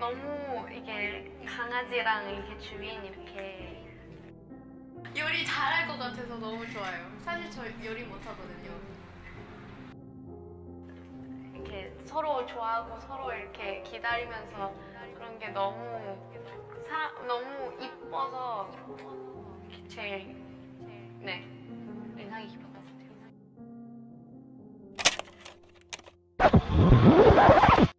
너무 이게 강아지랑 이렇게 주인 이렇게 요리 잘할 것 같아서 너무 좋아요. 사실 저 요리 못하거든요. 이렇게 서로 좋아하고 서로 이렇게 기다리면서 그런 게 너무 너무 이뻐서 제일 네 인상이 깊었던 것 같아요.